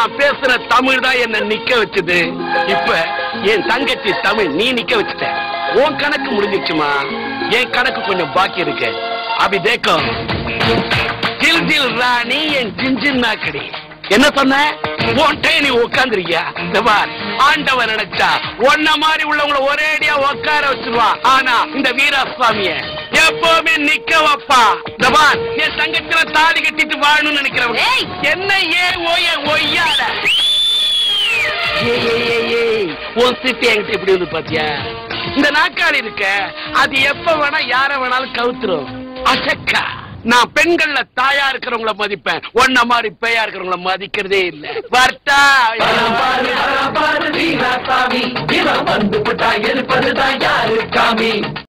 நான் பேசுற தமிழ் தான் என்ன நிக்க வச்சது. இப்ப என் தங்கச்சி தமிழ் நீ நிக்க வச்சுட்ட. உன் கணக்கு முடிஞ்சிருச்சுமா, என் கணக்கு கொஞ்சம் பாக்கி இருக்கு. அபி தேக்கோ ஜில் ஜில் ராணி என் ஜின்ஜின் நாக்கடி. என்ன சொன்ன? நீ உட்காந்துருக்கியா? ஆண்டவன் நினைச்சா ஒன்ன மாதிரி உள்ளவங்கள ஒரே அடியா உட்கார வச்சிருவான். ஆனா இந்த வீராசுவாமிய எப்பவுமே நிக்க வைப்பா. என் தங்கச்சில தாலி கட்டிட்டு வாழணும்னு நினைக்கிறவங்க என்ன ஒய்யால உன் சிட்டி என்கிட்ட எப்படி வந்து பாத்தியா? இந்த நாக்காளி இருக்க அது எப்ப வேணா யார வேணாலும் கவுத்துரும். அசக்கா நான் பெண்கள்ல தாயா இருக்கிறவங்கள மதிப்பேன், ஒன்ன மாதிரி பேயா இருக்கிறவங்கள மதிக்கிறதே இல்ல. வர்த்தா வந்து